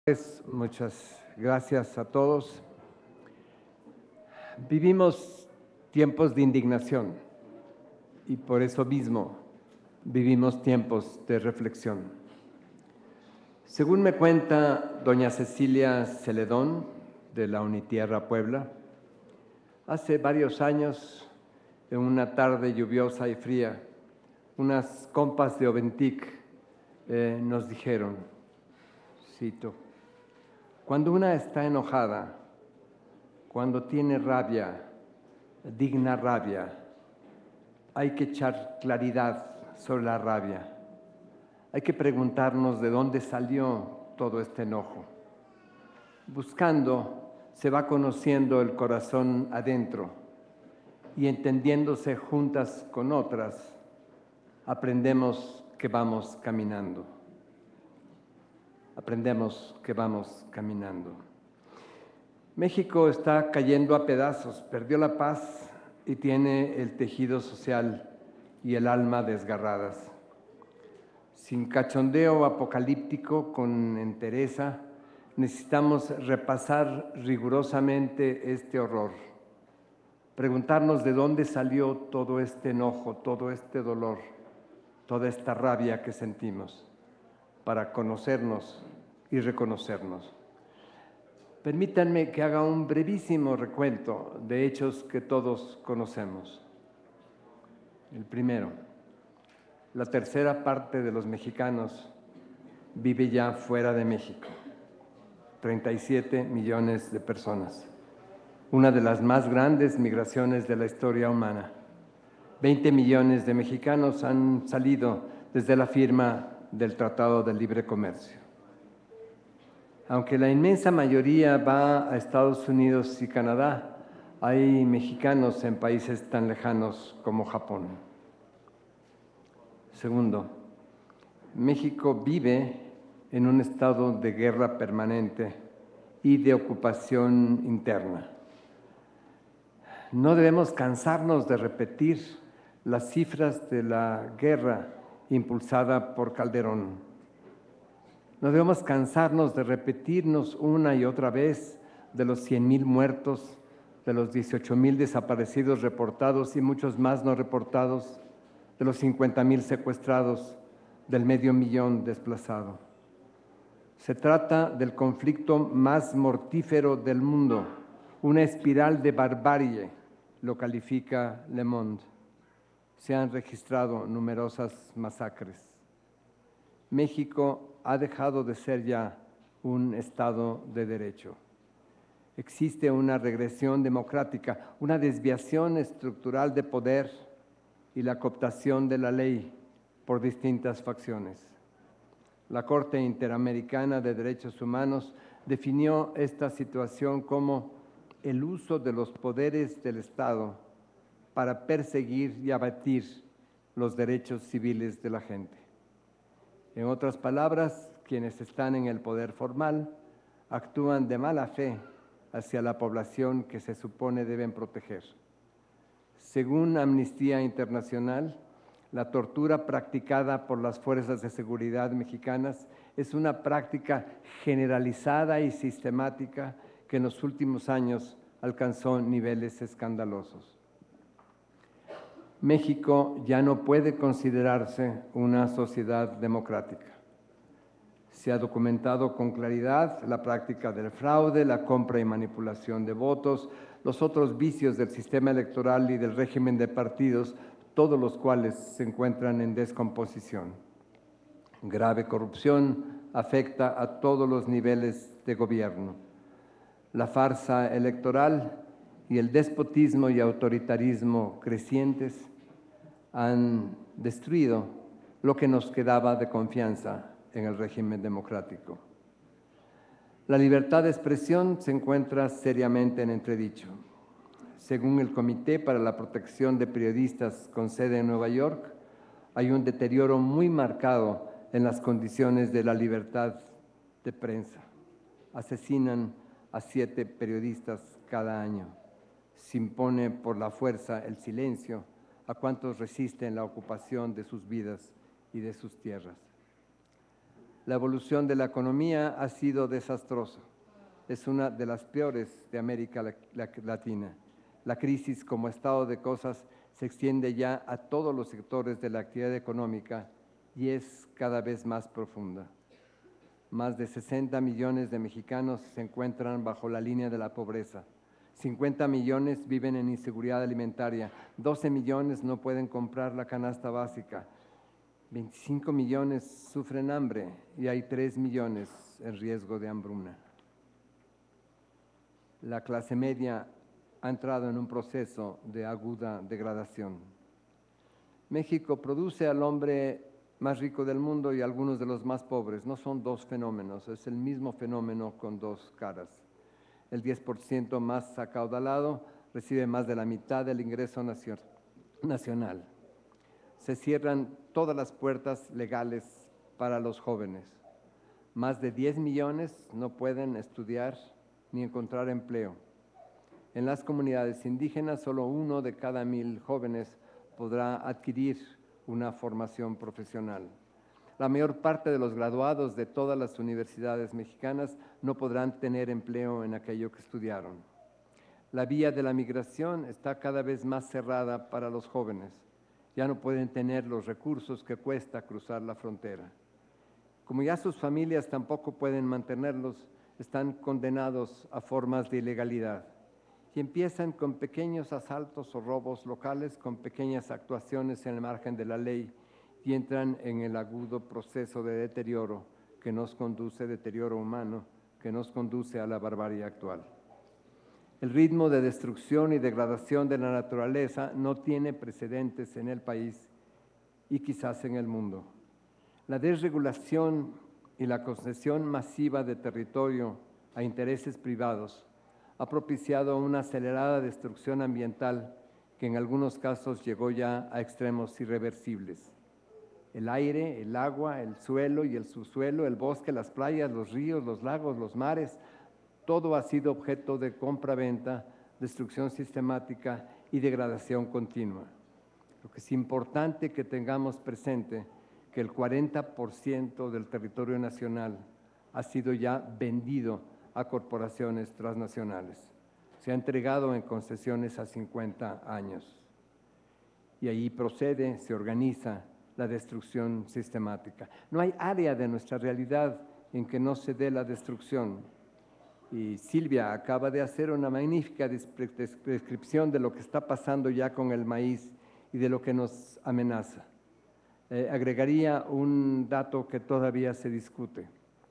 Muchas gracias a todos. Vivimos tiempos de indignación y por eso mismo vivimos tiempos de reflexión. Según me cuenta doña Cecilia Celedón de la Unitierra Puebla, hace varios años, en una tarde lluviosa y fría, unas compas de Oventic nos dijeron, cito: cuando una está enojada, cuando tiene rabia, digna rabia, hay que echar claridad sobre la rabia. Hay que preguntarnos de dónde salió todo este enojo. Buscando, se va conociendo el corazón adentro y entendiéndose juntas con otras, aprendemos que vamos caminando. Aprendemos que vamos caminando. México está cayendo a pedazos, perdió la paz y tiene el tejido social y el alma desgarradas. Sin cachondeo apocalíptico, con entereza, necesitamos repasar rigurosamente este horror, preguntarnos de dónde salió todo este enojo, todo este dolor, toda esta rabia que sentimos, para conocernos y reconocernos. Permítanme que haga un brevísimo recuento de hechos que todos conocemos. El primero, la tercera parte de los mexicanos vive ya fuera de México, 37 millones de personas, una de las más grandes migraciones de la historia humana. 20 millones de mexicanos han salido desde la firma del Tratado de Libre Comercio. Aunque la inmensa mayoría va a Estados Unidos y Canadá, hay mexicanos en países tan lejanos como Japón. Segundo, México vive en un estado de guerra permanente y de ocupación interna. No debemos cansarnos de repetir las cifras de la guerra impulsada por Calderón. No debemos cansarnos de repetirnos una y otra vez de los 100,000 muertos, de los 18,000 desaparecidos reportados y muchos más no reportados, de los 50,000 secuestrados, del 500,000 desplazado. Se trata del conflicto más mortífero del mundo, una espiral de barbarie, lo califica Le Monde. Se han registrado numerosas masacres. México ha dejado de ser ya un Estado de Derecho. Existe una regresión democrática, una desviación estructural de poder y la cooptación de la ley por distintas facciones. La Corte Interamericana de Derechos Humanos definió esta situación como el uso de los poderes del Estado para perseguir y abatir los derechos civiles de la gente. En otras palabras, quienes están en el poder formal actúan de mala fe hacia la población que se supone deben proteger. Según Amnistía Internacional, la tortura practicada por las fuerzas de seguridad mexicanas es una práctica generalizada y sistemática que en los últimos años alcanzó niveles escandalosos. México ya no puede considerarse una sociedad democrática. Se ha documentado con claridad la práctica del fraude, la compra y manipulación de votos, los otros vicios del sistema electoral y del régimen de partidos, todos los cuales se encuentran en descomposición. Grave corrupción afecta a todos los niveles de gobierno. La farsa electoral y el despotismo y autoritarismo crecientes han destruido lo que nos quedaba de confianza en el régimen democrático. La libertad de expresión se encuentra seriamente en entredicho. Según el Comité para la Protección de Periodistas con sede en Nueva York, hay un deterioro muy marcado en las condiciones de la libertad de prensa. Asesinan a 7 periodistas cada año. Se impone por la fuerza el silencio a cuantos resisten la ocupación de sus vidas y de sus tierras. La evolución de la economía ha sido desastrosa. Es una de las peores de América Latina. La crisis como estado de cosas se extiende ya a todos los sectores de la actividad económica y es cada vez más profunda. Más de 60 millones de mexicanos se encuentran bajo la línea de la pobreza. 50 millones viven en inseguridad alimentaria. 12 millones no pueden comprar la canasta básica. 25 millones sufren hambre y hay 3 millones en riesgo de hambruna. La clase media ha entrado en un proceso de aguda degradación. México produce al hombre más rico del mundo y algunos de los más pobres. No son dos fenómenos, es el mismo fenómeno con dos caras. El 10% más acaudalado recibe más de la mitad del ingreso nacional. Se cierran todas las puertas legales para los jóvenes. Más de 10 millones no pueden estudiar ni encontrar empleo. En las comunidades indígenas, solo 1 de cada 1000 jóvenes podrá adquirir una formación profesional. La mayor parte de los graduados de todas las universidades mexicanas no podrán tener empleo en aquello que estudiaron. La vía de la migración está cada vez más cerrada para los jóvenes. Ya no pueden tener los recursos que cuesta cruzar la frontera. Como ya sus familias tampoco pueden mantenerlos, están condenados a formas de ilegalidad. Y empiezan con pequeños asaltos o robos locales, con pequeñas actuaciones en el margen de la ley y entran en el agudo proceso de deterioro que nos conduce, deterioro humano, que nos conduce a la barbarie actual. El ritmo de destrucción y degradación de la naturaleza no tiene precedentes en el país y quizás en el mundo. La desregulación y la concesión masiva de territorio a intereses privados ha propiciado una acelerada destrucción ambiental que en algunos casos llegó ya a extremos irreversibles. El aire, el agua, el suelo y el subsuelo, el bosque, las playas, los ríos, los lagos, los mares, todo ha sido objeto de compra-venta, destrucción sistemática y degradación continua. Lo que es importante que tengamos presente que el 40% del territorio nacional ha sido ya vendido a corporaciones transnacionales. Se ha entregado en concesiones a 50 años. Y ahí procede, se organiza la destrucción sistemática. No hay área de nuestra realidad en que no se dé la destrucción. Y Silvia acaba de hacer una magnífica descripción de lo que está pasando ya con el maíz y de lo que nos amenaza. Agregaría un dato que todavía se discute.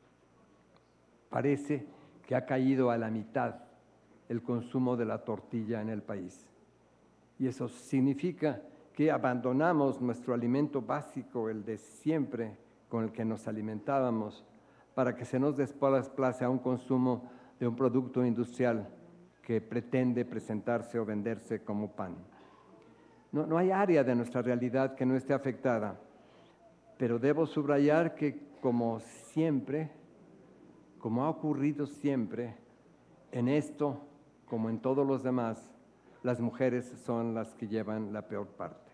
Parece que ha caído a la mitad el consumo de la tortilla en el país. Y eso significa que abandonamos nuestro alimento básico, el de siempre, con el que nos alimentábamos, para que se nos desplace a un consumo de un producto industrial que pretende presentarse o venderse como pan. No hay área de nuestra realidad que no esté afectada, pero debo subrayar que, como siempre, como ha ocurrido siempre, en esto, como en todos los demás, las mujeres son las que llevan la peor parte.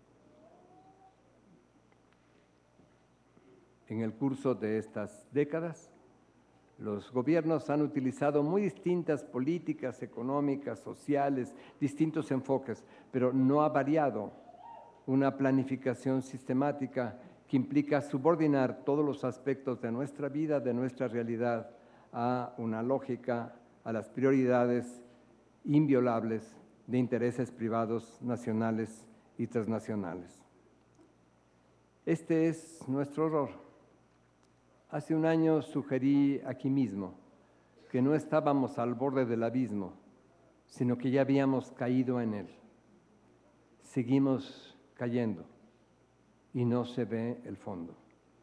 En el curso de estas décadas, los gobiernos han utilizado muy distintas políticas económicas, sociales, distintos enfoques, pero no ha variado una planificación sistemática que implica subordinar todos los aspectos de nuestra vida, de nuestra realidad, a una lógica, a las prioridades inviolables de intereses privados nacionales y transnacionales. Este es nuestro horror. Hace un año sugerí aquí mismo que no estábamos al borde del abismo, sino que ya habíamos caído en él. Seguimos cayendo y no se ve el fondo.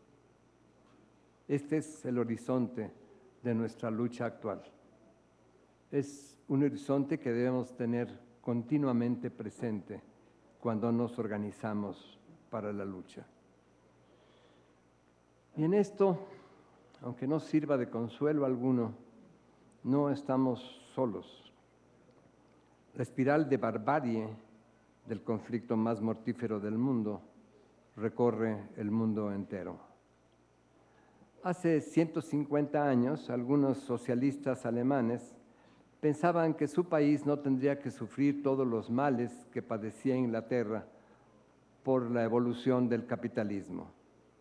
Este es el horizonte de nuestra lucha actual. Es un horizonte que debemos tener continuamente presente cuando nos organizamos para la lucha. Y en esto, aunque no sirva de consuelo alguno, no estamos solos. La espiral de barbarie del conflicto más mortífero del mundo recorre el mundo entero. Hace 150 años, algunos socialistas alemanes pensaban que su país no tendría que sufrir todos los males que padecía Inglaterra por la evolución del capitalismo.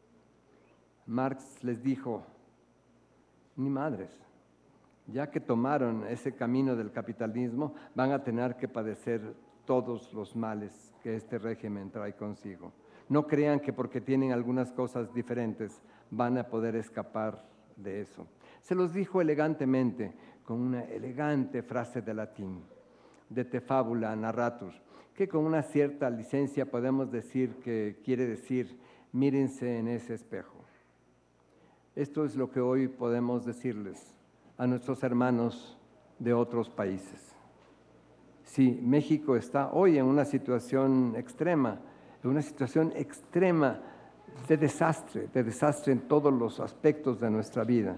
Marx les dijo: ni madres, ya que tomaron ese camino del capitalismo, van a tener que padecer todos los males que este régimen trae consigo. No crean que porque tienen algunas cosas diferentes van a poder escapar de eso. Se los dijo elegantemente, con una elegante frase de latín, de te fabula narratur, que con una cierta licencia podemos decir que quiere decir: mírense en ese espejo. Esto es lo que hoy podemos decirles a nuestros hermanos de otros países. Sí, México está hoy en una situación extrema de desastre en todos los aspectos de nuestra vida.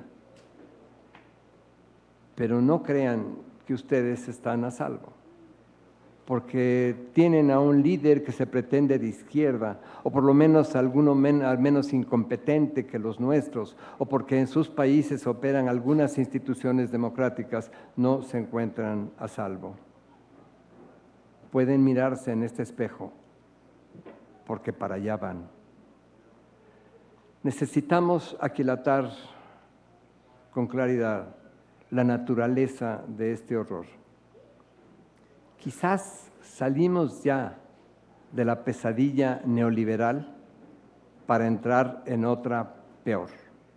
Pero no crean que ustedes están a salvo, porque tienen a un líder que se pretende de izquierda, o por lo menos al menos incompetente que los nuestros, o porque en sus países operan algunas instituciones democráticas, no se encuentran a salvo. Pueden mirarse en este espejo, porque para allá van. Necesitamos aquilatar con claridad la naturaleza de este horror. Quizás salimos ya de la pesadilla neoliberal para entrar en otra peor.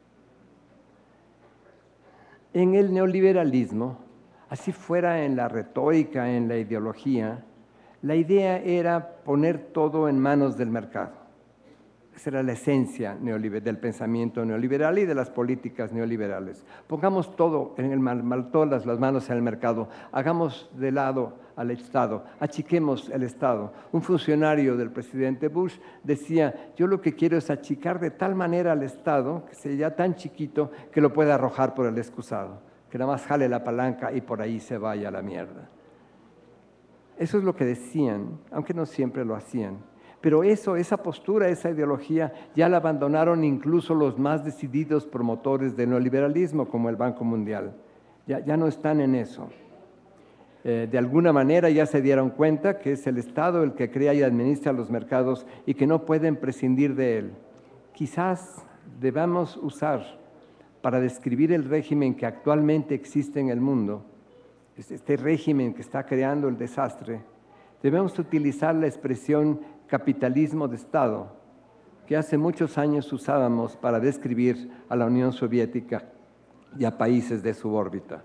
En el neoliberalismo, así fuera en la retórica, en la ideología, la idea era poner todo en manos del mercado. Esa era la esencia del pensamiento neoliberal y de las políticas neoliberales. Pongamos todo todas las manos en el mercado, hagamos de lado al Estado, achiquemos el Estado. Un funcionario del presidente Bush decía: yo lo que quiero es achicar de tal manera al Estado, que sea tan chiquito que lo pueda arrojar por el excusado, que nada más jale la palanca y por ahí se vaya a la mierda. Eso es lo que decían, aunque no siempre lo hacían. Pero esa postura, esa ideología, ya la abandonaron incluso los más decididos promotores del neoliberalismo, como el Banco Mundial. Ya no están en eso. De alguna manera ya se dieron cuenta que es el Estado el que crea y administra los mercados y que no pueden prescindir de él. Quizás debamos usar, para describir el régimen que actualmente existe en el mundo, este régimen que está creando el desastre, debemos utilizar la expresión capitalismo de Estado, que hace muchos años usábamos para describir a la Unión Soviética y a países de su órbita.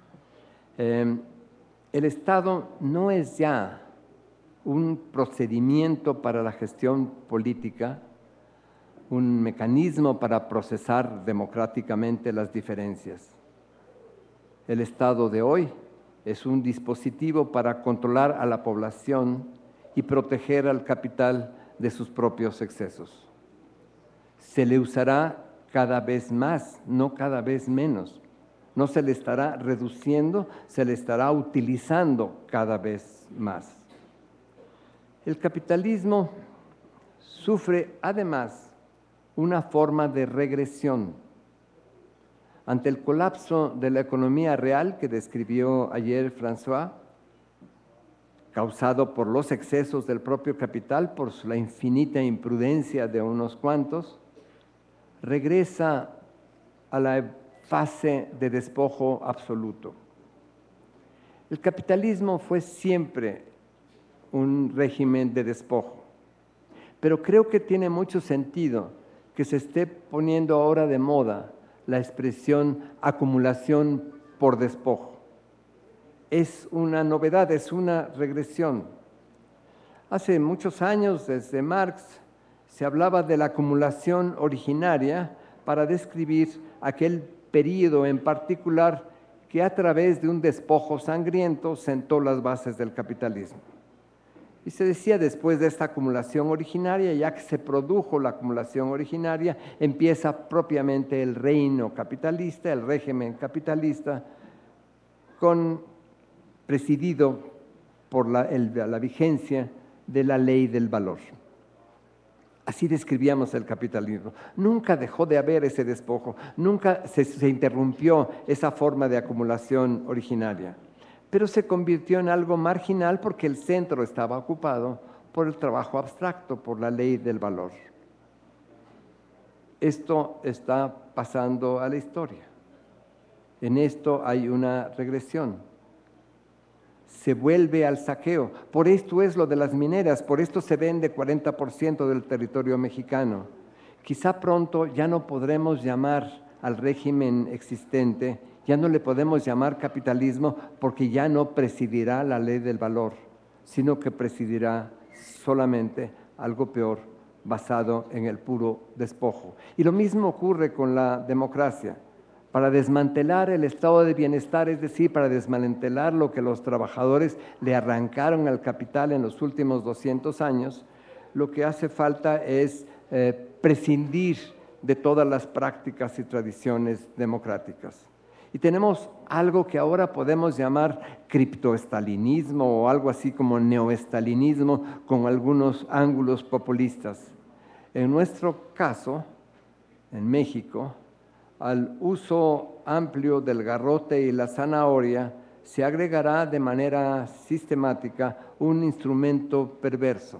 El Estado no es ya un procedimiento para la gestión política, un mecanismo para procesar democráticamente las diferencias. El Estado de hoy es un dispositivo para controlar a la población y proteger al capital de sus propios excesos. Se le usará cada vez más, no cada vez menos. No se le estará reduciendo, se le estará utilizando cada vez más. El capitalismo sufre además una forma de regresión. Ante el colapso de la economía real que describió ayer François, causado por los excesos del propio capital, por la infinita imprudencia de unos cuantos, regresa a la fase de despojo absoluto. El capitalismo fue siempre un régimen de despojo, pero creo que tiene mucho sentido que se esté poniendo ahora de moda la expresión acumulación por despojo. Es una novedad, es una regresión. Hace muchos años, desde Marx, se hablaba de la acumulación originaria para describir aquel período en particular que a través de un despojo sangriento sentó las bases del capitalismo. Y se decía, después de esta acumulación originaria, ya que se produjo la acumulación originaria, empieza propiamente el reino capitalista, el régimen capitalista, presidido por la vigencia de la ley del valor. Así describíamos el capitalismo. Nunca dejó de haber ese despojo, nunca se interrumpió esa forma de acumulación originaria, pero se convirtió en algo marginal porque el centro estaba ocupado por el trabajo abstracto, por la ley del valor. Esto está pasando a la historia. En esto hay una regresión. Se vuelve al saqueo. Por esto es lo de las mineras, por esto se vende 40% del territorio mexicano. Quizá pronto ya no podremos llamar al régimen existente, ya no le podemos llamar capitalismo porque ya no presidirá la ley del valor, sino que presidirá solamente algo peor, basado en el puro despojo. Y lo mismo ocurre con la democracia. Para desmantelar el estado de bienestar, es decir, para desmantelar lo que los trabajadores le arrancaron al capital en los últimos 200 años, lo que hace falta es prescindir de todas las prácticas y tradiciones democráticas. Y tenemos algo que ahora podemos llamar criptoestalinismo o algo así como neoestalinismo con algunos ángulos populistas. En nuestro caso, en México, al uso amplio del garrote y la zanahoria se agregará de manera sistemática un instrumento perverso.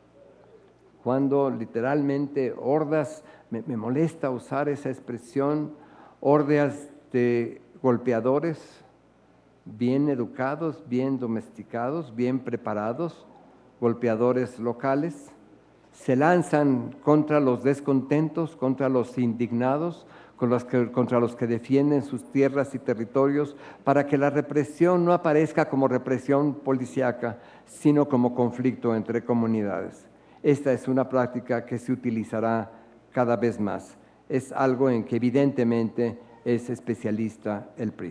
Cuando literalmente hordas, me molesta usar esa expresión, hordas de golpeadores bien educados, bien domesticados, bien preparados, golpeadores locales, se lanzan contra los descontentos, contra los indignados, contra los que defienden sus tierras y territorios, para que la represión no aparezca como represión policíaca, sino como conflicto entre comunidades. Esta es una práctica que se utilizará cada vez más. Es algo en que evidentemente es especialista el PRI.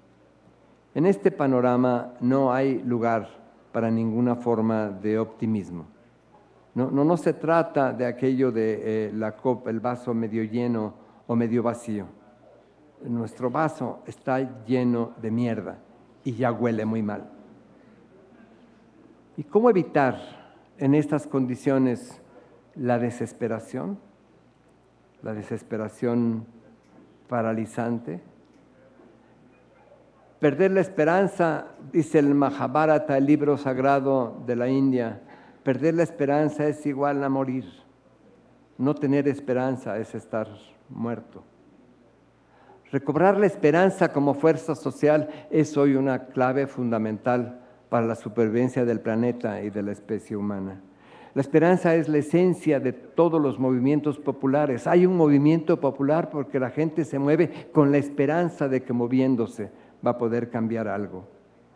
En este panorama no hay lugar para ninguna forma de optimismo. No se trata de aquello de la copa, el vaso medio lleno o medio vacío. Nuestro vaso está lleno de mierda y ya huele muy mal. ¿Y cómo evitar en estas condiciones la desesperación? La desesperación paralizante. Perder la esperanza, dice el Mahabharata, el libro sagrado de la India, perder la esperanza es igual a morir. No tener esperanza es estar muerto. Recobrar la esperanza como fuerza social es hoy una clave fundamental para la supervivencia del planeta y de la especie humana. La esperanza es la esencia de todos los movimientos populares. Hay un movimiento popular porque la gente se mueve con la esperanza de que moviéndose va a poder cambiar algo.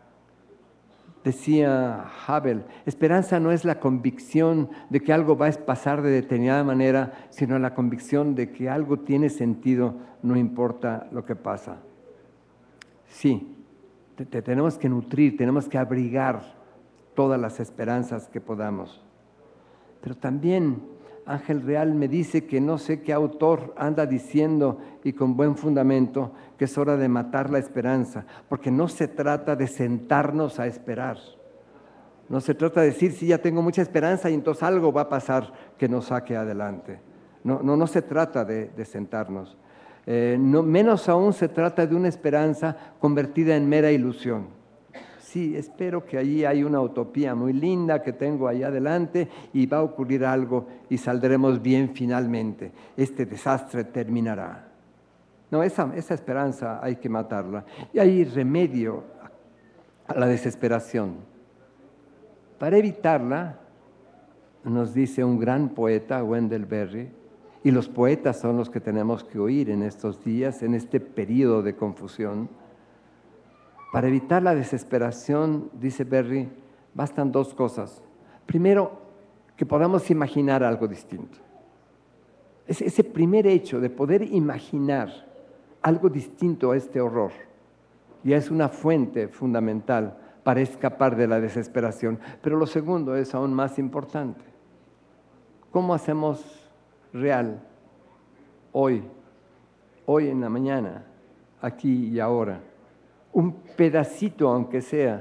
Decía Havel, esperanza no es la convicción de que algo va a pasar de determinada manera, sino la convicción de que algo tiene sentido, no importa lo que pasa. Sí, tenemos que nutrir, tenemos que abrigar todas las esperanzas que podamos. Pero también Ángel Real me dice que no sé qué autor anda diciendo, y con buen fundamento, que es hora de matar la esperanza, porque no se trata de sentarnos a esperar. No se trata de decir, sí, ya tengo mucha esperanza y entonces algo va a pasar que nos saque adelante. No se trata de sentarnos. Menos aún se trata de una esperanza convertida en mera ilusión. Sí, espero que allí hay una utopía muy linda que tengo ahí adelante y va a ocurrir algo y saldremos bien finalmente. Este desastre terminará. No, esa esperanza hay que matarla. Y hay remedio a la desesperación. Para evitarla, nos dice un gran poeta, Wendell Berry, y los poetas son los que tenemos que oír en estos días, en este periodo de confusión. Para evitar la desesperación, dice Berry, bastan dos cosas. Primero, que podamos imaginar algo distinto. Ese primer hecho de poder imaginar algo distinto a este horror ya es una fuente fundamental para escapar de la desesperación. Pero lo segundo es aún más importante. ¿Cómo hacemos real hoy en la mañana, aquí y ahora, un pedacito, aunque sea,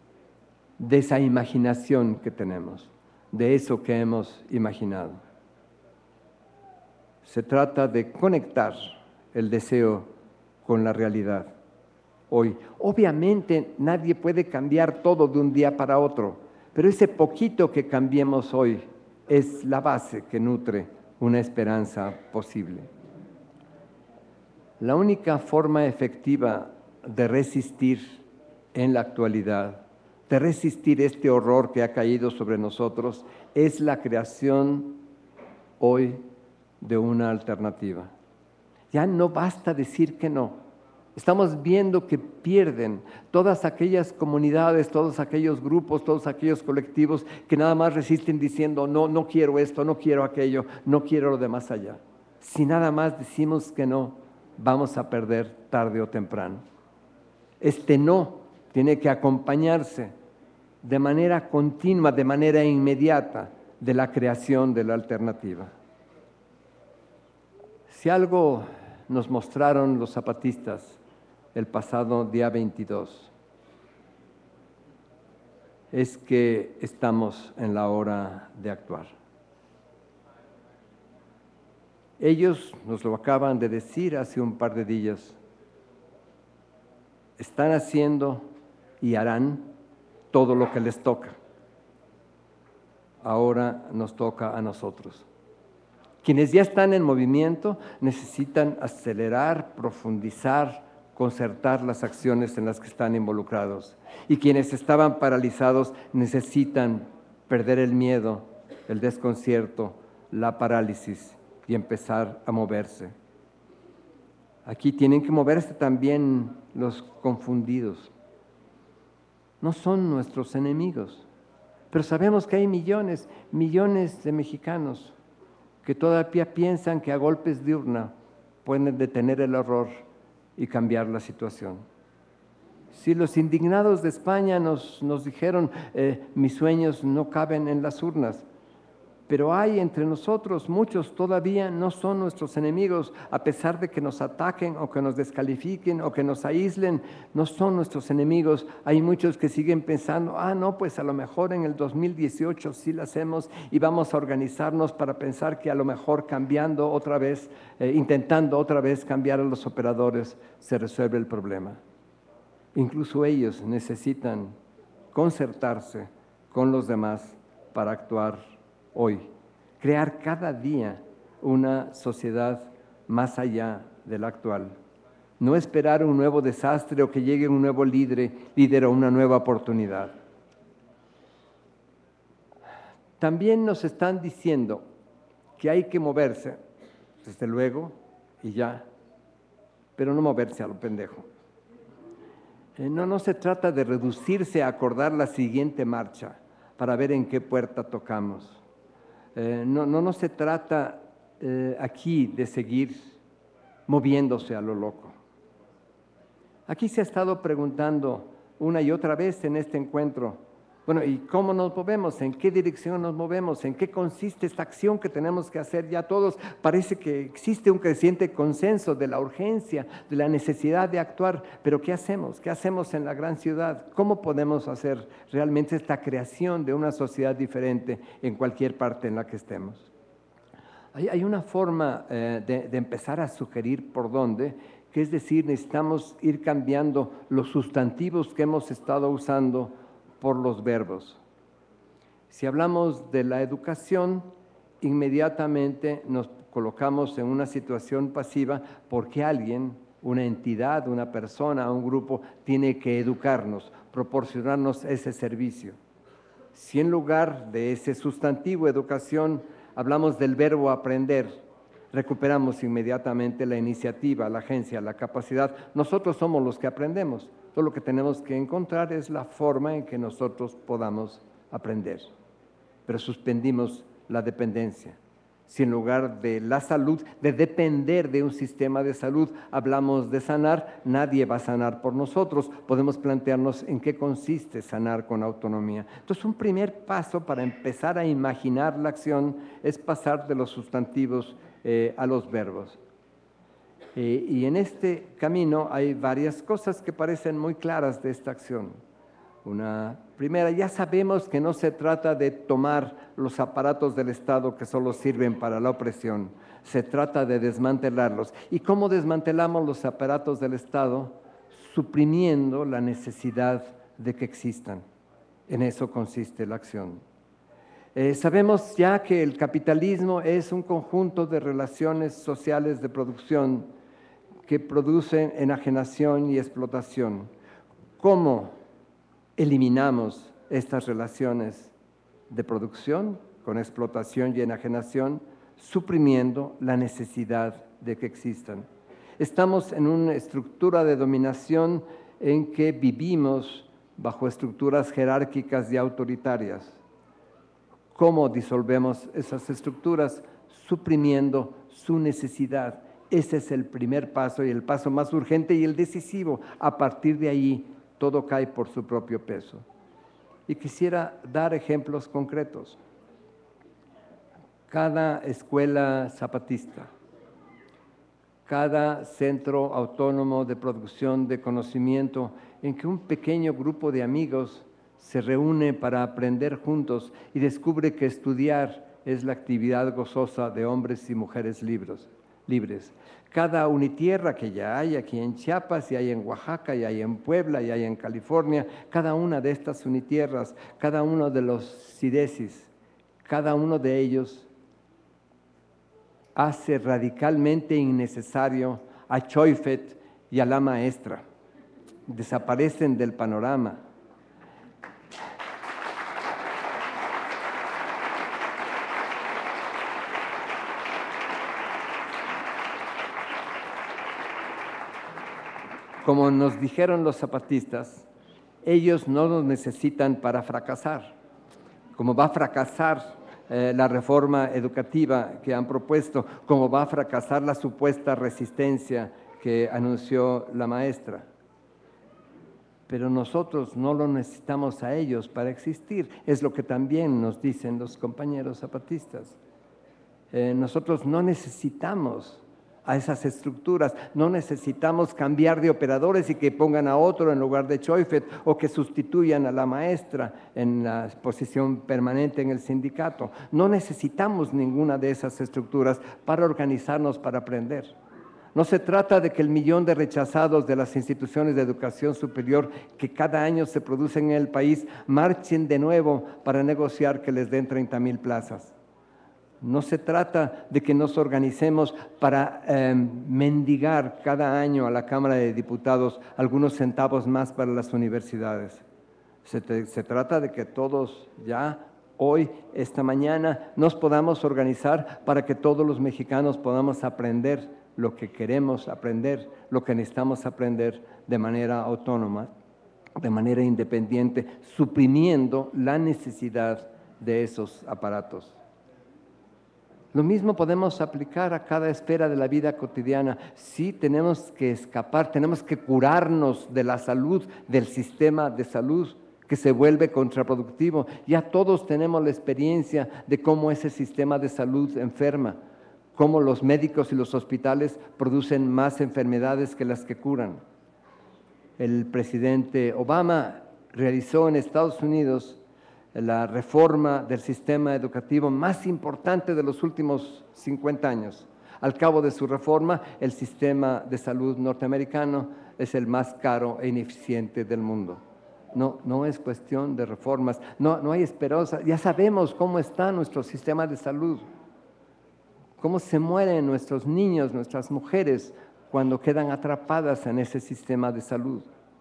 de esa imaginación que tenemos, de eso que hemos imaginado? Se trata de conectar el deseo con la realidad hoy. Obviamente nadie puede cambiar todo de un día para otro, pero ese poquito que cambiemos hoy es la base que nutre una esperanza posible. La única forma efectiva de resistir en la actualidad, de resistir este horror que ha caído sobre nosotros, es la creación hoy de una alternativa. Ya no basta decir que no. Estamos viendo que pierden todas aquellas comunidades, todos aquellos grupos, todos aquellos colectivos que nada más resisten diciendo no, no quiero esto, no quiero aquello, no quiero lo de más allá. Si nada más decimos que no, vamos a perder tarde o temprano. Este no tiene que acompañarse de manera continua, de manera inmediata, de la creación de la alternativa. Si algo nos mostraron los zapatistas el pasado día 22, es que estamos en la hora de actuar. Ellos nos lo acaban de decir hace un par de días. Están haciendo y harán todo lo que les toca. Ahora nos toca a nosotros. Quienes ya están en movimiento necesitan acelerar, profundizar, concertar las acciones en las que están involucrados. Y quienes estaban paralizados necesitan perder el miedo, el desconcierto, la parálisis y empezar a moverse. Aquí tienen que moverse también los confundidos. No son nuestros enemigos, pero sabemos que hay millones de mexicanos que todavía piensan que a golpes de urna pueden detener el horror y cambiar la situación. Si los indignados de España nos dijeron mis sueños no caben en las urnas, pero hay entre nosotros muchos todavía no son nuestros enemigos, a pesar de que nos ataquen o que nos descalifiquen o que nos aíslen, no son nuestros enemigos. Hay muchos que siguen pensando, no, pues a lo mejor en el 2018 sí lo hacemos y vamos a organizarnos para pensar que a lo mejor cambiando otra vez, intentando otra vez cambiar a los operadores, se resuelve el problema. Incluso ellos necesitan concertarse con los demás para actuar hoy, crear cada día una sociedad más allá de la actual. No esperar un nuevo desastre o que llegue un nuevo líder o una nueva oportunidad. También nos están diciendo que hay que moverse, desde luego, y ya, pero no moverse a lo pendejo. No se trata de reducirse a acordar la siguiente marcha para ver en qué puerta tocamos. No se trata aquí de seguir moviéndose a lo loco. Aquí se ha estado preguntando una y otra vez en este encuentro, bueno, ¿y cómo nos movemos? ¿En qué dirección nos movemos? ¿En qué consiste esta acción que tenemos que hacer ya todos? Parece que existe un creciente consenso de la urgencia, de la necesidad de actuar, pero ¿qué hacemos? ¿Qué hacemos en la gran ciudad? ¿Cómo podemos hacer realmente esta creación de una sociedad diferente en cualquier parte en la que estemos? Hay una forma de empezar a sugerir por dónde, que es decir, necesitamos ir cambiando los sustantivos que hemos estado usando por los verbos. Si hablamos de la educación, inmediatamente nos colocamos en una situación pasiva porque alguien, una entidad, una persona, un grupo, tiene que educarnos, proporcionarnos ese servicio. Si en lugar de ese sustantivo educación hablamos del verbo aprender, recuperamos inmediatamente la iniciativa, la agencia, la capacidad. Nosotros somos los que aprendemos. Todo lo que tenemos que encontrar es la forma en que nosotros podamos aprender. Pero suspendimos la dependencia. Si en lugar de la salud, de depender de un sistema de salud, hablamos de sanar, nadie va a sanar por nosotros. Podemos plantearnos en qué consiste sanar con autonomía. Entonces, un primer paso para empezar a imaginar la acción es pasar de los sustantivos a los verbos. Y en este camino hay varias cosas que parecen muy claras de esta acción. Una primera, ya sabemos que no se trata de tomar los aparatos del Estado que solo sirven para la opresión, se trata de desmantelarlos. ¿Y cómo desmantelamos los aparatos del Estado? Suprimiendo la necesidad de que existan. En eso consiste la acción. Sabemos ya que el capitalismo es un conjunto de relaciones sociales de producción que producen enajenación y explotación. ¿Cómo eliminamos estas relaciones de producción con explotación y enajenación? Suprimiendo la necesidad de que existan. Estamos en una estructura de dominación en que vivimos bajo estructuras jerárquicas y autoritarias. ¿Cómo disolvemos esas estructuras? Suprimiendo su necesidad. Ese es el primer paso y el paso más urgente y el decisivo. A partir de ahí, todo cae por su propio peso. Y quisiera dar ejemplos concretos. Cada escuela zapatista, cada centro autónomo de producción de conocimiento en que un pequeño grupo de amigos se reúne para aprender juntos y descubre que estudiar es la actividad gozosa de hombres y mujeres libres. Cada unitierra que ya hay aquí en Chiapas, y hay en Oaxaca, y hay en Puebla, y hay en California, cada una de estas unitierras, cada uno de los CIDESIS, cada uno de ellos hace radicalmente innecesario a Choifet y a la maestra. Desaparecen del panorama. Como nos dijeron los zapatistas, ellos no nos necesitan para fracasar. Como va a fracasar la reforma educativa que han propuesto, como va a fracasar la supuesta resistencia que anunció la maestra. Pero nosotros no lo necesitamos a ellos para existir, es lo que también nos dicen los compañeros zapatistas. Nosotros no necesitamos a esas estructuras, no necesitamos cambiar de operadores y que pongan a otro en lugar de Choifet o que sustituyan a la maestra en la posición permanente en el sindicato. No necesitamos ninguna de esas estructuras para organizarnos, para aprender. No se trata de que el millón de rechazados de las instituciones de educación superior que cada año se producen en el país marchen de nuevo para negociar que les den 30,000 plazas. No se trata de que nos organicemos para mendigar cada año a la Cámara de Diputados algunos centavos más para las universidades. Se trata de que todos ya hoy, esta mañana, nos podamos organizar para que todos los mexicanos podamos aprender lo que queremos aprender, lo que necesitamos aprender de manera autónoma, de manera independiente, suprimiendo la necesidad de esos aparatos. Lo mismo podemos aplicar a cada esfera de la vida cotidiana. Sí, tenemos que escapar, tenemos que curarnos de la salud, del sistema de salud que se vuelve contraproductivo. Ya todos tenemos la experiencia de cómo ese sistema de salud enferma, cómo los médicos y los hospitales producen más enfermedades que las que curan. El presidente Obama realizó en Estados Unidos la reforma del sistema educativo más importante de los últimos 50 años. Al cabo de su reforma, el sistema de salud norteamericano es el más caro e ineficiente del mundo. No es cuestión de reformas, no hay esperanza. Ya sabemos cómo está nuestro sistema de salud, cómo se mueren nuestros niños, nuestras mujeres, cuando quedan atrapadas en ese sistema de salud.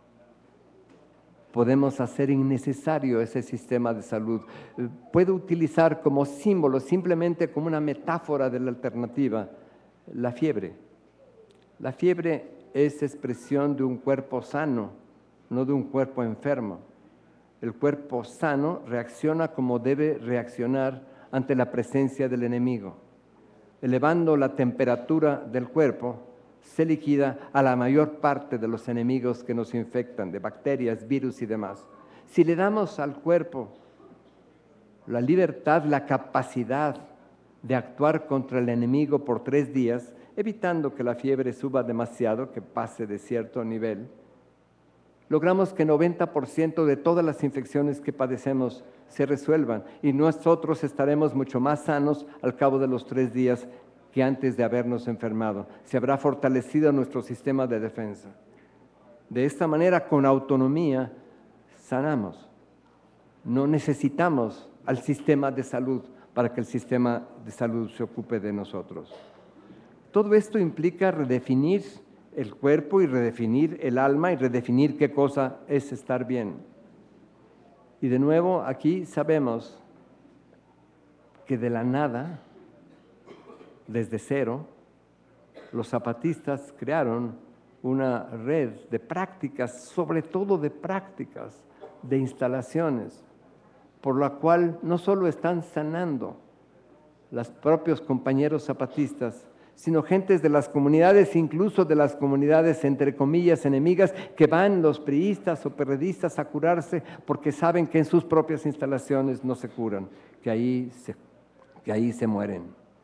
Podemos hacer innecesario ese sistema de salud. Puedo utilizar como símbolo, simplemente como una metáfora de la alternativa, la fiebre. La fiebre es expresión de un cuerpo sano, no de un cuerpo enfermo. El cuerpo sano reacciona como debe reaccionar ante la presencia del enemigo. Elevando la temperatura del cuerpo, se liquida a la mayor parte de los enemigos que nos infectan, de bacterias, virus y demás. Si le damos al cuerpo la libertad, la capacidad de actuar contra el enemigo por 3 días, evitando que la fiebre suba demasiado, que pase de cierto nivel, logramos que 90% de todas las infecciones que padecemos se resuelvan y nosotros estaremos mucho más sanos al cabo de los 3 días que antes de habernos enfermado. Se habrá fortalecido nuestro sistema de defensa. De esta manera, con autonomía, sanamos. No necesitamos al sistema de salud para que el sistema de salud se ocupe de nosotros. Todo esto implica redefinir el cuerpo y redefinir el alma y redefinir qué cosa es estar bien. Y de nuevo, aquí sabemos que de la nada, desde cero, los zapatistas crearon una red de prácticas, sobre todo de prácticas, de instalaciones, por la cual no solo están sanando los propios compañeros zapatistas, sino gentes de las comunidades, incluso de las comunidades entre comillas enemigas, que van los priistas o perredistas a curarse porque saben que en sus propias instalaciones no se curan, que ahí se mueren.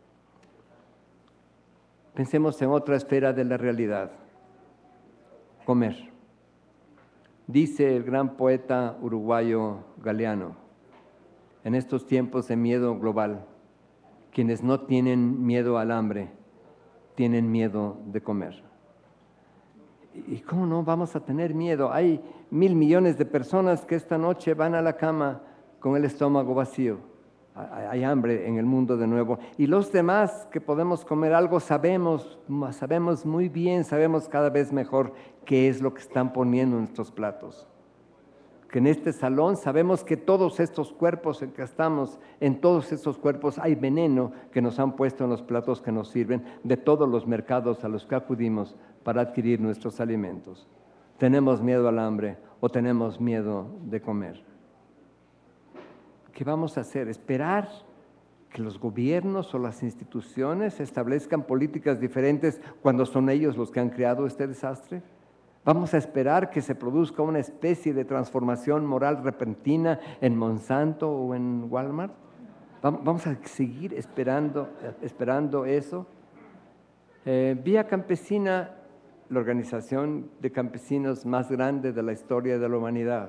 Pensemos en otra esfera de la realidad: comer. Dice el gran poeta uruguayo Galeano, en estos tiempos de miedo global, quienes no tienen miedo al hambre, tienen miedo de comer. ¿Y cómo no vamos a tener miedo? Hay 1.000 millones de personas que esta noche van a la cama con el estómago vacío. Hay hambre en el mundo de nuevo. Y los demás que podemos comer algo sabemos muy bien, sabemos cada vez mejor qué es lo que están poniendo en nuestros platos. Que en este salón sabemos que todos estos cuerpos en que estamos, en todos estos cuerpos hay veneno que nos han puesto en los platos que nos sirven de todos los mercados a los que acudimos para adquirir nuestros alimentos. ¿Tenemos miedo al hambre o tenemos miedo de comer? ¿Qué vamos a hacer? ¿Esperar que los gobiernos o las instituciones establezcan políticas diferentes cuando son ellos los que han creado este desastre? ¿Vamos a esperar que se produzca una especie de transformación moral repentina en Monsanto o en Walmart? ¿Vamos a seguir esperando eso? Vía Campesina, la organización de campesinos más grande de la historia de la humanidad,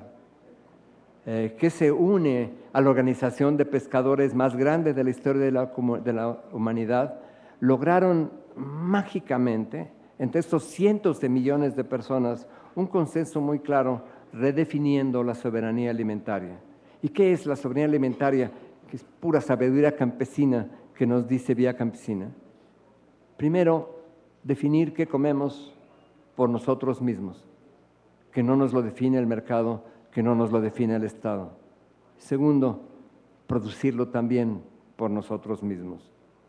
que se une a la organización de pescadores más grande de la historia de la humanidad, lograron mágicamente, entre estos cientos de millones de personas, un consenso muy claro, redefiniendo la soberanía alimentaria. ¿Y qué es la soberanía alimentaria? Que es pura sabiduría campesina que nos dice Vía Campesina. Primero, definir qué comemos por nosotros mismos, que no nos lo define el mercado, que no nos lo define el Estado. Segundo, producirlo también por nosotros mismos.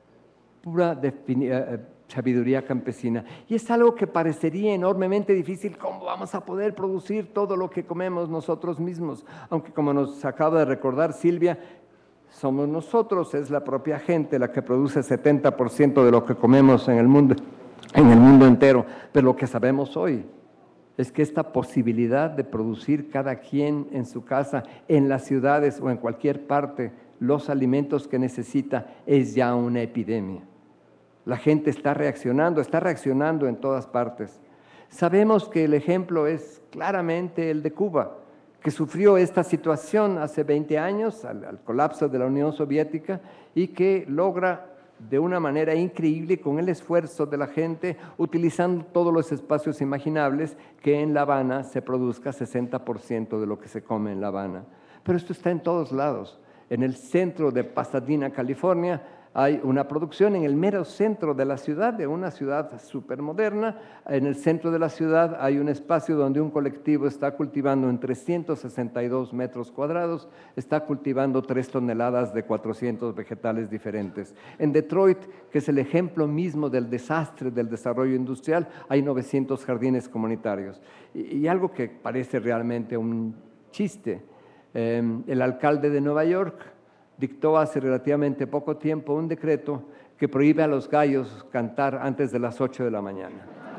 Pura sabiduría campesina. Y es algo que parecería enormemente difícil. ¿Cómo vamos a poder producir todo lo que comemos nosotros mismos? Aunque, como nos acaba de recordar Silvia, somos nosotros, es la propia gente la que produce 70% de lo que comemos en el mundo entero. Pero lo que sabemos hoy es que esta posibilidad de producir cada quien en su casa, en las ciudades o en cualquier parte, los alimentos que necesita, es ya una epidemia. La gente está reaccionando en todas partes. Sabemos que el ejemplo es claramente el de Cuba, que sufrió esta situación hace 20 años, al colapso de la Unión Soviética, y que logra de una manera increíble, con el esfuerzo de la gente, utilizando todos los espacios imaginables, que en La Habana se produzca 60% de lo que se come en La Habana. Pero esto está en todos lados. En el centro de Pasadena, California, hay una producción en el mero centro de la ciudad, de una ciudad súper moderna. En el centro de la ciudad hay un espacio donde un colectivo está cultivando en 362 metros cuadrados, está cultivando 3 toneladas de 400 vegetales diferentes. En Detroit, que es el ejemplo mismo del desastre del desarrollo industrial, hay 900 jardines comunitarios. Y algo que parece realmente un chiste, el alcalde de Nueva York dictó hace relativamente poco tiempo un decreto que prohíbe a los gallos cantar antes de las 8 de la mañana.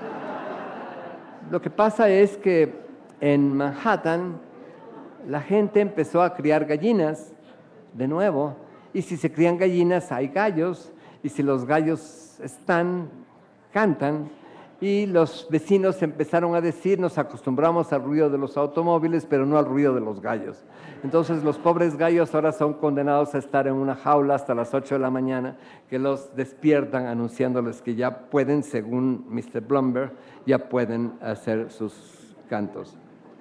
Lo que pasa es que en Manhattan la gente empezó a criar gallinas de nuevo, y si se crían gallinas hay gallos, y si los gallos cantan, Y los vecinos empezaron a decir, nos acostumbramos al ruido de los automóviles, pero no al ruido de los gallos. Entonces los pobres gallos ahora son condenados a estar en una jaula hasta las 8 de la mañana, que los despiertan anunciándoles que ya pueden, según Mr. Blumberg, ya pueden hacer sus cantos.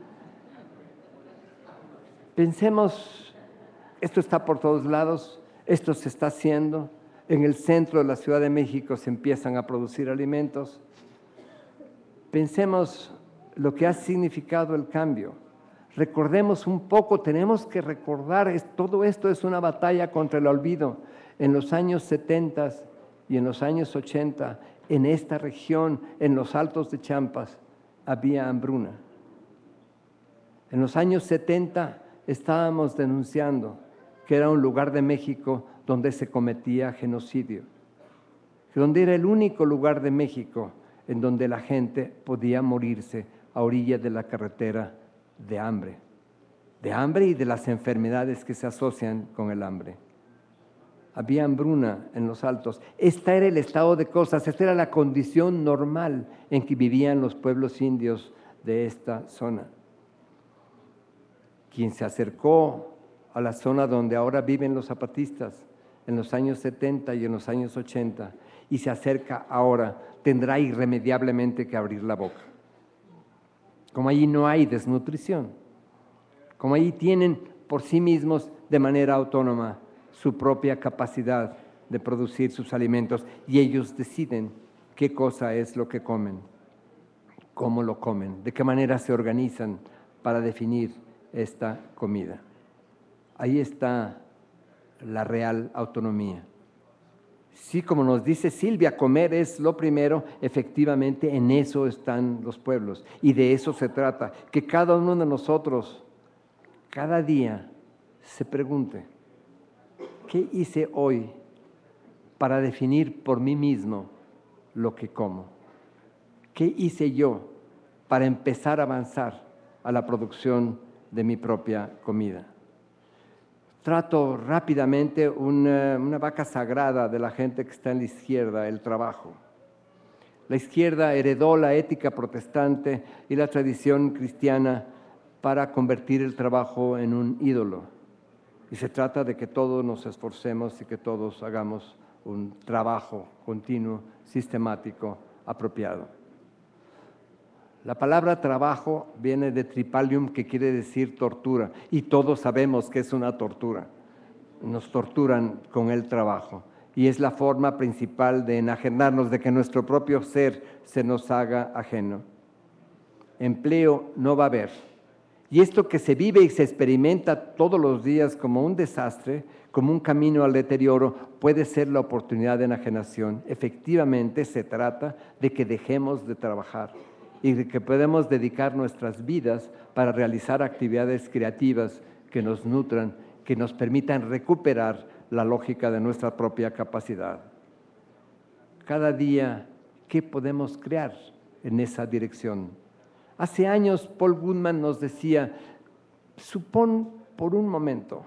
Pensemos, esto está por todos lados, esto se está haciendo. En el centro de la Ciudad de México se empiezan a producir alimentos. Pensemos lo que ha significado el cambio. Recordemos un poco, tenemos que recordar, todo esto es una batalla contra el olvido. En los años 70 y en los años 80, en esta región, en los Altos de Chiapas, había hambruna. En los años 70 estábamos denunciando que era un lugar de México donde se cometía genocidio, donde era el único lugar de México en donde la gente podía morirse a orillas de la carretera de hambre y de las enfermedades que se asocian con el hambre. Había hambruna en los Altos. Este era el estado de cosas, esta era la condición normal en que vivían los pueblos indios de esta zona. Quien se acercó a la zona donde ahora viven los zapatistas en los años 70 y en los años 80 y se acerca ahora, tendrá irremediablemente que abrir la boca. Como allí no hay desnutrición, como allí tienen por sí mismos de manera autónoma su propia capacidad de producir sus alimentos y ellos deciden qué cosa es lo que comen, cómo lo comen, de qué manera se organizan para definir esta comida. Ahí está la real autonomía. Sí, como nos dice Silvia, comer es lo primero, efectivamente en eso están los pueblos y de eso se trata, que cada uno de nosotros, cada día, se pregunte, ¿qué hice hoy para definir por mí mismo lo que como? ¿Qué hice yo para empezar a avanzar a la producción de mi propia comida? Trato rápidamente una vaca sagrada de la gente que está en la izquierda, el trabajo. La izquierda heredó la ética protestante y la tradición cristiana para convertir el trabajo en un ídolo. Y se trata de que todos nos esforcemos y que todos hagamos un trabajo continuo, sistemático, apropiado. La palabra trabajo viene de tripalium, que quiere decir tortura, y todos sabemos que es una tortura. Nos torturan con el trabajo, y es la forma principal de enajenarnos, de que nuestro propio ser se nos haga ajeno. Empleo no va a haber. Y esto que se vive y se experimenta todos los días como un desastre, como un camino al deterioro, puede ser la oportunidad de enajenación. Efectivamente, se trata de que dejemos de trabajar y de que podemos dedicar nuestras vidas para realizar actividades creativas que nos nutran, que nos permitan recuperar la lógica de nuestra propia capacidad. Cada día, ¿qué podemos crear en esa dirección? Hace años Paul Goodman nos decía, supón por un momento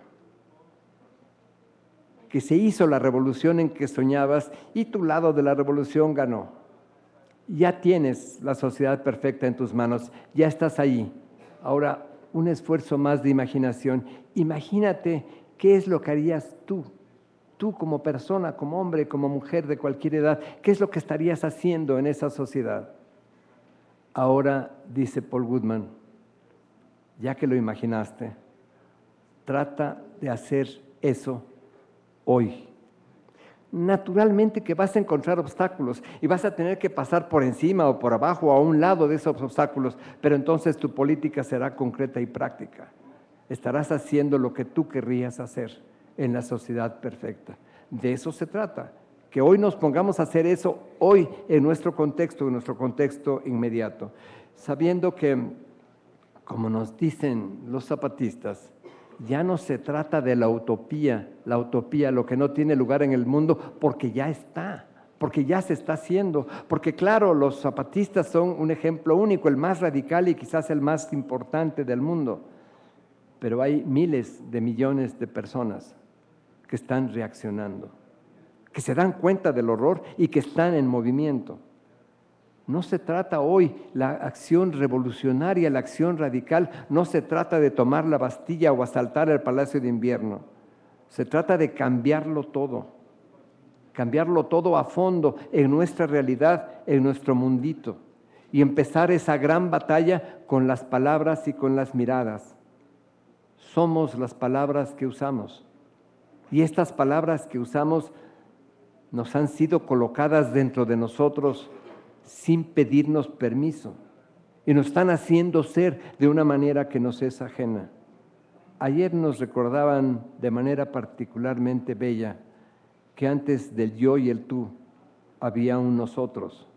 que se hizo la revolución en que soñabas y tu lado de la revolución ganó. Ya tienes la sociedad perfecta en tus manos, ya estás ahí. Ahora, un esfuerzo más de imaginación. Imagínate qué es lo que harías tú como persona, como hombre, como mujer de cualquier edad, qué es lo que estarías haciendo en esa sociedad. Ahora, dice Paul Goodman, ya que lo imaginaste, trata de hacer eso hoy. Naturalmente que vas a encontrar obstáculos y vas a tener que pasar por encima o por abajo o a un lado de esos obstáculos, pero entonces tu política será concreta y práctica. Estarás haciendo lo que tú querrías hacer en la sociedad perfecta. De eso se trata, que hoy nos pongamos a hacer eso hoy en nuestro contexto inmediato, sabiendo que, como nos dicen los zapatistas, ya no se trata de la utopía, lo que no tiene lugar en el mundo, porque ya está, porque ya se está haciendo, porque claro, los zapatistas son un ejemplo único, el más radical y quizás el más importante del mundo, pero hay miles de millones de personas que están reaccionando, que se dan cuenta del horror y que están en movimiento. No se trata hoy la acción revolucionaria, la acción radical, no se trata de tomar la Bastilla o asaltar el Palacio de Invierno. Se trata de cambiarlo todo a fondo en nuestra realidad, en nuestro mundito, y empezar esa gran batalla con las palabras y con las miradas. Somos las palabras que usamos, y estas palabras que usamos nos han sido colocadas dentro de nosotros sin pedirnos permiso, y nos están haciendo ser de una manera que nos es ajena. Ayer nos recordaban de manera particularmente bella que antes del yo y el tú había un nosotros.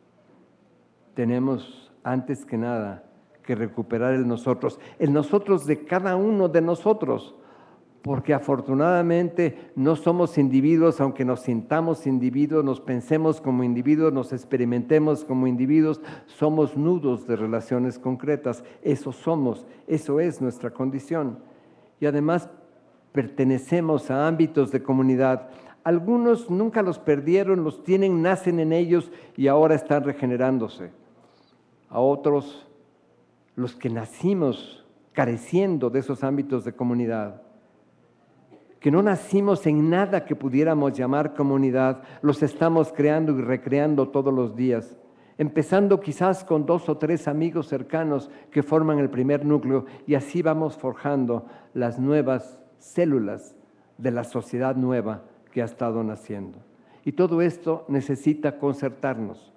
Tenemos antes que nada que recuperar el nosotros de cada uno de nosotros, porque afortunadamente no somos individuos, aunque nos sintamos individuos, nos pensemos como individuos, nos experimentemos como individuos, somos nudos de relaciones concretas. Eso somos, eso es nuestra condición. Y además pertenecemos a ámbitos de comunidad. Algunos nunca los perdieron, los tienen, nacen en ellos y ahora están regenerándose. A otros, los que nacimos careciendo de esos ámbitos de comunidad, que no nacimos en nada que pudiéramos llamar comunidad, los estamos creando y recreando todos los días, empezando quizás con 2 o 3 amigos cercanos que forman el primer núcleo, y así vamos forjando las nuevas células de la sociedad nueva que ha estado naciendo. Y todo esto necesita concertarnos.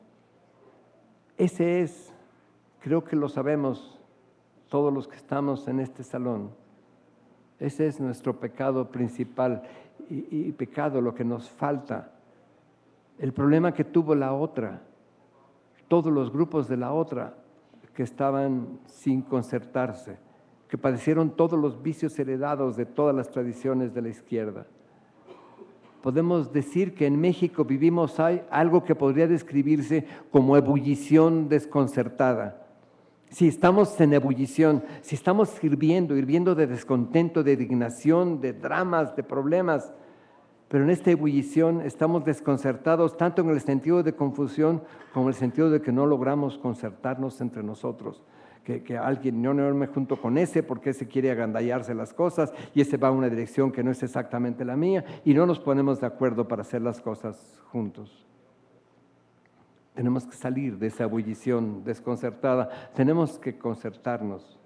Ese es, creo que lo sabemos todos los que estamos en este salón, ese es nuestro pecado principal y pecado, lo que nos falta. El problema que tuvo la otra, todos los grupos de la otra que estaban sin concertarse, que padecieron todos los vicios heredados de todas las tradiciones de la izquierda. Podemos decir que en México vivimos algo que podría describirse como ebullición desconcertada. Si estamos en ebullición, si estamos hirviendo de descontento, de indignación, de dramas, de problemas, pero en esta ebullición estamos desconcertados tanto en el sentido de confusión como en el sentido de que no logramos concertarnos entre nosotros. Que alguien, no me junto con ese porque ese quiere agandallarse las cosas y ese va a una dirección que no es exactamente la mía y no nos ponemos de acuerdo para hacer las cosas juntos. Tenemos que salir de esa ebullición desconcertada, tenemos que concertarnos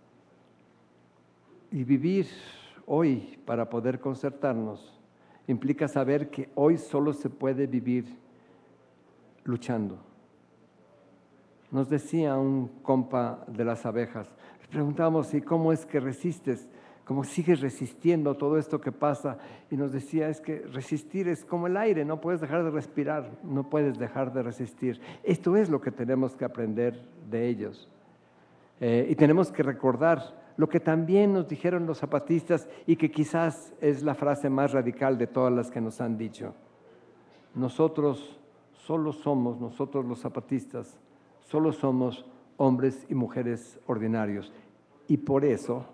y vivir hoy para poder concertarnos. Implica saber que hoy solo se puede vivir luchando. Nos decía un compa de las abejas, le preguntamos, ¿y cómo es que resistes? ¿Cómo sigues resistiendo todo esto que pasa? Y nos decía, es que resistir es como el aire, no puedes dejar de respirar, no puedes dejar de resistir. Esto es lo que tenemos que aprender de ellos. Y tenemos que recordar lo que también nos dijeron los zapatistas y que quizás es la frase más radical de todas las que nos han dicho. Nosotros solo somos, nosotros los zapatistas, solo somos hombres y mujeres ordinarios y por eso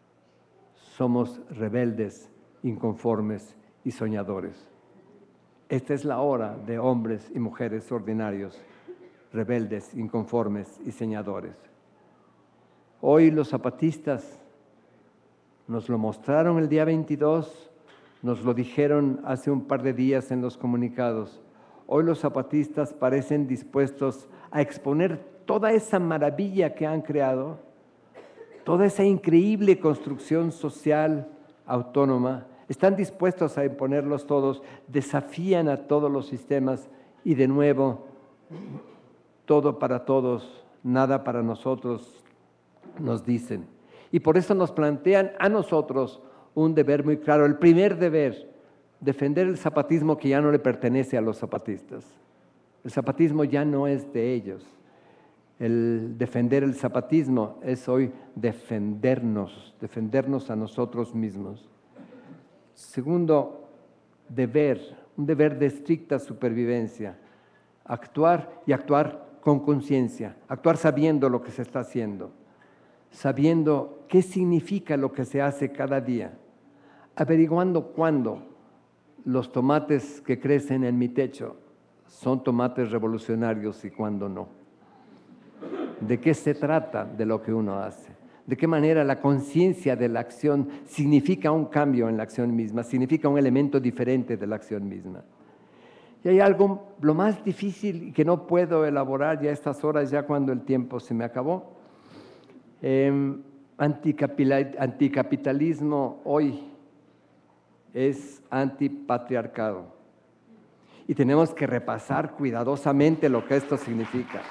somos rebeldes, inconformes y soñadores. Esta es la hora de hombres y mujeres ordinarios, rebeldes, inconformes y soñadores. Hoy los zapatistas nos lo mostraron el día 22, nos lo dijeron hace un par de días en los comunicados. Hoy los zapatistas parecen dispuestos a exponer toda esa maravilla que han creado, toda esa increíble construcción social autónoma, están dispuestos a imponerlos todos, desafían a todos los sistemas y de nuevo, todo para todos, nada para nosotros, nos dicen. Y por eso nos plantean a nosotros un deber muy claro, el primer deber, defender el zapatismo que ya no le pertenece a los zapatistas. El zapatismo ya no es de ellos. El defender el zapatismo es hoy defendernos a nosotros mismos. Segundo deber, un deber de estricta supervivencia, actuar y actuar con conciencia, actuar sabiendo lo que se está haciendo, sabiendo qué significa lo que se hace cada día, averiguando cuándo los tomates que crecen en mi techo son tomates revolucionarios y cuándo no. de qué se trata de lo que uno hace, de qué manera la conciencia de la acción significa un cambio en la acción misma, significa un elemento diferente de la acción misma. Y hay algo, lo más difícil y que no puedo elaborar ya a estas horas, ya cuando el tiempo se me acabó. Anticapitalismo hoy es antipatriarcado. Y tenemos que repasar cuidadosamente lo que esto significa.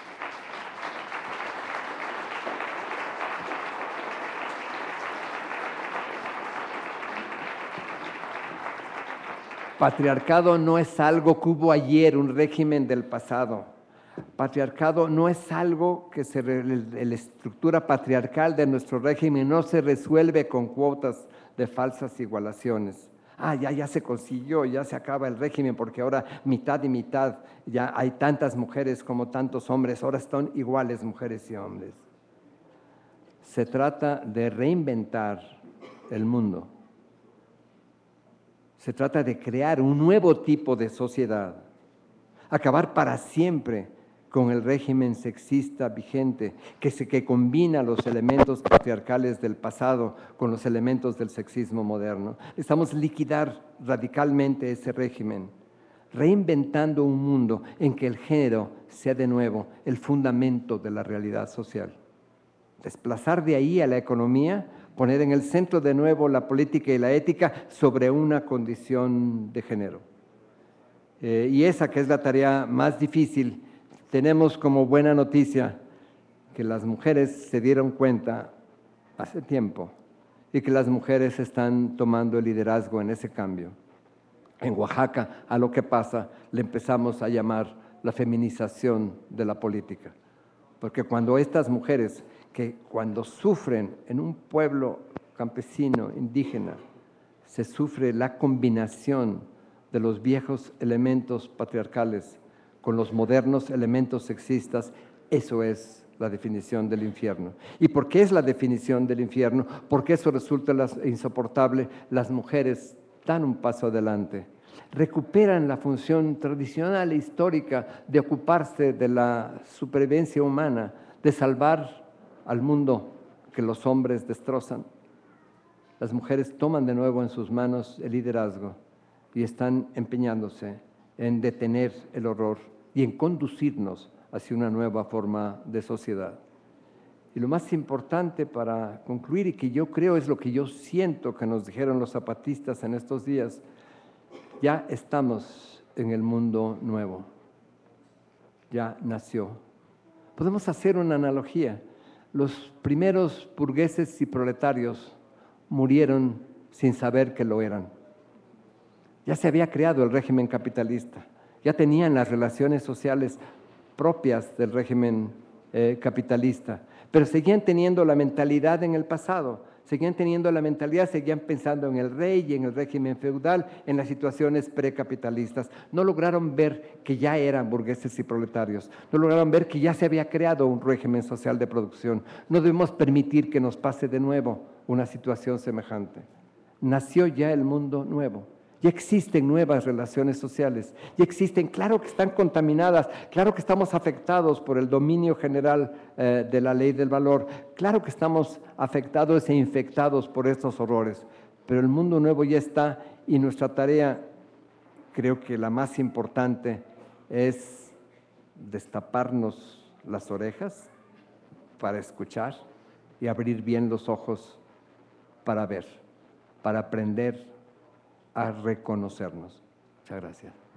Patriarcado no es algo que hubo ayer, un régimen del pasado. Patriarcado no es algo que la estructura patriarcal de nuestro régimen no se resuelve con cuotas de falsas igualaciones. Ya se consiguió, ya se acaba el régimen porque ahora mitad y mitad, ya hay tantas mujeres como tantos hombres, ahora están iguales mujeres y hombres. Se trata de reinventar el mundo. Se trata de crear un nuevo tipo de sociedad, acabar para siempre con el régimen sexista vigente, que combina los elementos patriarcales del pasado con los elementos del sexismo moderno. Necesitamos liquidar radicalmente ese régimen, reinventando un mundo en que el género sea de nuevo el fundamento de la realidad social. Desplazar de ahí a la economía, poner en el centro de nuevo la política y la ética sobre una condición de género. Y esa que es la tarea más difícil, tenemos como buena noticia que las mujeres se dieron cuenta hace tiempo y que las mujeres están tomando el liderazgo en ese cambio. En Oaxaca, a lo que pasa, le empezamos a llamar la feminización de la política. Porque cuando estas mujeres, que cuando sufren en un pueblo campesino, indígena, se sufre la combinación de los viejos elementos patriarcales con los modernos elementos sexistas, eso es la definición del infierno. ¿Y por qué es la definición del infierno? Porque eso resulta insoportable. Las mujeres dan un paso adelante, recuperan la función tradicional e histórica de ocuparse de la supervivencia humana, de salvar al mundo que los hombres destrozan. Las mujeres toman de nuevo en sus manos el liderazgo y están empeñándose en detener el horror y en conducirnos hacia una nueva forma de sociedad. Y lo más importante para concluir, y que yo creo es lo que yo siento que nos dijeron los zapatistas en estos días, ya estamos en el mundo nuevo, ya nació. Podemos hacer una analogía. Los primeros burgueses y proletarios murieron sin saber que lo eran. Ya se había creado el régimen capitalista, ya tenían las relaciones sociales propias del régimen capitalista, pero seguían teniendo la mentalidad en el pasado, seguían teniendo la mentalidad, seguían pensando en el rey y en el régimen feudal, en las situaciones precapitalistas. No lograron ver que ya eran burgueses y proletarios, no lograron ver que ya se había creado un régimen social de producción. No debemos permitir que nos pase de nuevo una situación semejante. Nació ya el mundo nuevo. Ya existen nuevas relaciones sociales, ya existen, claro que están contaminadas, claro que estamos afectados por el dominio general de la ley del valor, claro que estamos afectados e infectados por estos horrores, pero el mundo nuevo ya está y nuestra tarea, creo que la más importante, es destaparnos las orejas para escuchar y abrir bien los ojos para ver, para aprender a reconocernos. Muchas gracias.